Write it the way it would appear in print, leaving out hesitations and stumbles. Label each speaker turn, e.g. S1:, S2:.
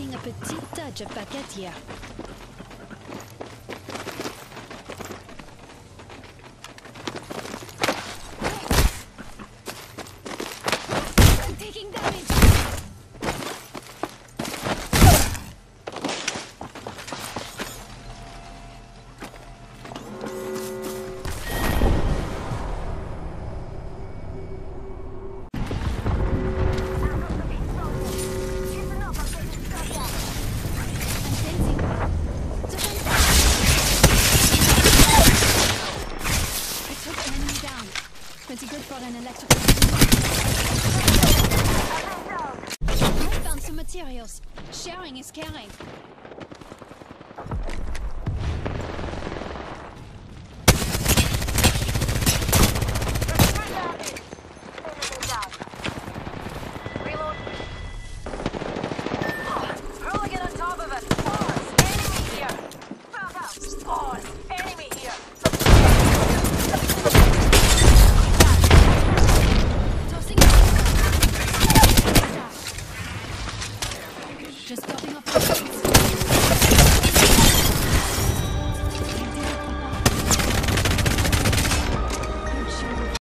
S1: Adding a petite touch of paquette here. I'm taking damage. Pretty good for an electrical. I found some materials. Sharing is caring.
S2: Hooligan on top of it. Pause. Enemy here. Found out. Pause. Enemy here.
S1: Just popping up.